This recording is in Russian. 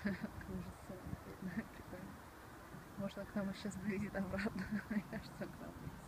Кружится. Прикольно. Может, он к нам сейчас долетит обратно. Мне кажется, он к нам долетит.